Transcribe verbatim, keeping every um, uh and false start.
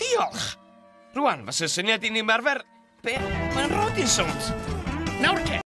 Diolch. Rwan, fas y syniad i ni ymarfer... Be? Mae'n Robinsons. Nawr te.